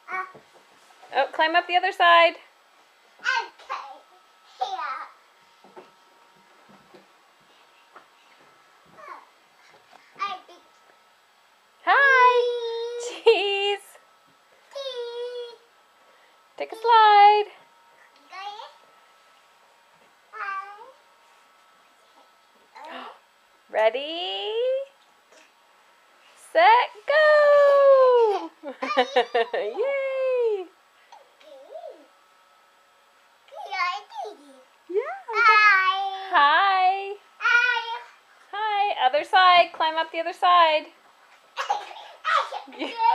Oh, climb up the other side. Hi. Cheese. Take a slide. Ready, set, go! Yay! Yeah. Hi. Hi. Other side. Climb up the other side.